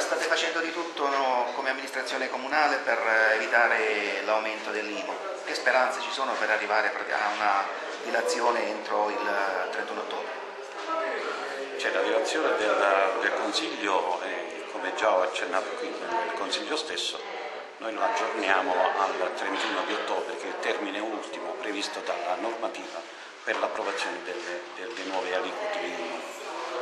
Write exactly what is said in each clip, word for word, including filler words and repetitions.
state facendo di tutto, no, come amministrazione comunale per evitare l'aumento dell'I M U. Che speranze ci sono per arrivare a una dilazione entro il trentuno ottobre? C'è la dilazione del, del Consiglio e, come già ho accennato qui nel Consiglio stesso, noi lo aggiorniamo al trentuno di ottobre, che è il termine ultimo previsto dalla normativa per l'approvazione delle, delle nuove aliquote di I M U.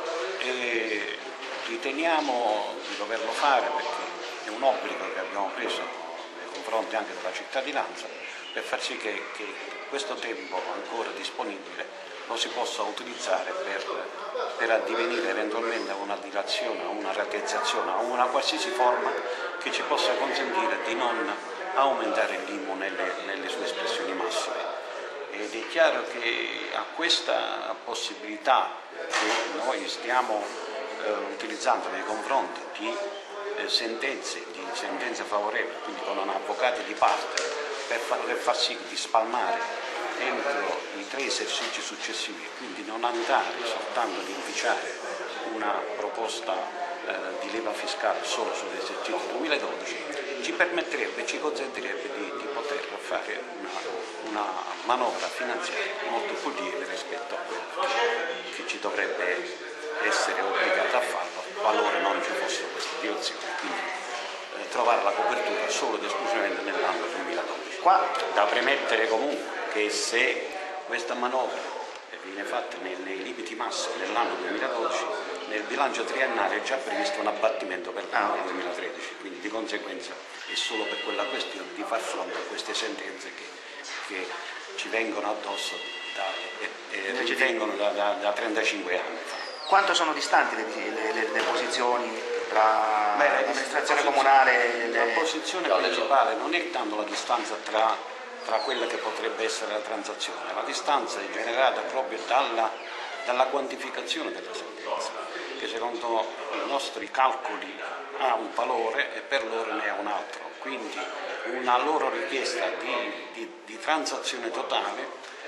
E riteniamo di doverlo fare perché è un obbligo che abbiamo preso nei confronti anche della cittadinanza, per far sì che, che questo tempo ancora disponibile lo si possa utilizzare per, per addivenire eventualmente a una dilazione, a una rateizzazione, a una qualsiasi forma che ci possa consentire di non aumentare l'I M U nelle, nelle sue espressioni massime. Ed è chiaro che a questa possibilità che noi stiamo eh, utilizzando nei confronti di eh, sentenze, di sentenze favorevoli, quindi con avvocati di parte, per far, per far sì di spalmare entro i tre esercizi successivi, quindi non andare soltanto ad inficiare una proposta eh, di leva fiscale solo sull'esercizio duemiladodici, ci permetterebbe, ci consentirebbe di, di poter fare una, una manovra finanziaria molto più lieve rispetto a quello che, che ci dovrebbe essere obbligata a farlo qualora non ci fossero queste direzioni, quindi eh, trovare la copertura solo ed esclusivamente nell'anno duemiladodici. Qua da premettere comunque che se questa manovra viene fatta nei limiti massimi nell'anno duemiladodici, nel bilancio triennale è già previsto un abbattimento per l'anno duemilatredici, quindi di conseguenza è solo per quella questione di far fronte a queste sentenze che, che ci vengono addosso da, eh, eh, ci vengono da, da, da trentacinque anni fa. Quanto sono distanti le, le, le, le posizioni tra l'amministrazione comunale e le... La posizione principale non è tanto la distanza tra tra quella che potrebbe essere la transazione. La distanza è generata proprio dalla, dalla quantificazione della sentenza, che secondo i nostri calcoli ha un valore e per loro ne ha un altro, quindi una loro richiesta di, di, di transazione totale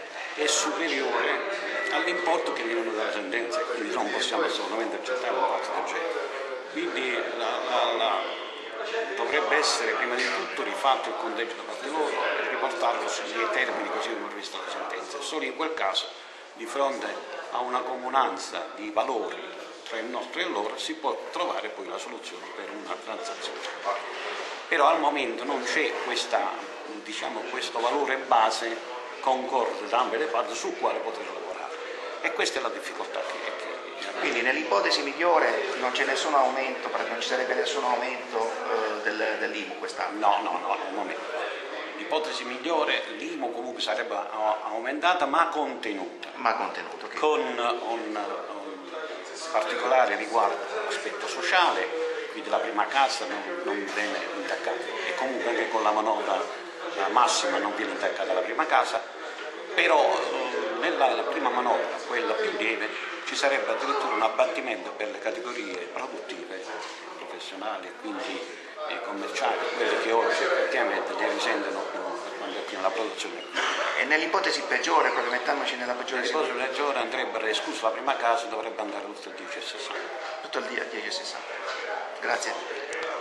è superiore all'importo che viene dalla sentenza, quindi non possiamo assolutamente accettare un fatto del genere. Quindi la, la, la, dovrebbe essere prima di tutto rifatto il conteggio da parte loro e riportarlo sui termini così come previsto dalla sentenza. Solo in quel caso, di fronte a una comunanza di valori tra il nostro e loro, si può trovare poi la soluzione per una transazione. Però al momento non c'è questa, diciamo, questo valore base concorde da ambe le parti sul quale poter lavorare. E questa è la difficoltà che, che Quindi nell'ipotesi migliore non c'è nessun aumento, non ci sarebbe nessun aumento eh, del, dell'I M U quest'anno? No, no, no, al momento. L'ipotesi migliore, l'I M U comunque sarebbe aumentata ma contenuta. Ma contenuta, okay. Con un, un particolare riguardo all'aspetto sociale, quindi la prima casa non, non viene intaccata e comunque anche con la manovra la massima non viene intaccata la prima casa, però eh, nella la prima manovra, quella più lieve, ci sarebbe addirittura un abbattimento per le categorie produttive, professionali e quindi eh, commerciali, quelle che oggi effettivamente ne risentono più per quanto attiene la produzione. E nell'ipotesi peggiore, proprio mettiamoci nella peggiore situazione, nell'ipotesi peggiore andrebbe esclusa la prima casa, dovrebbe andare tutto il dieci e sessanta. Tutto il dieci e sessanta. Grazie.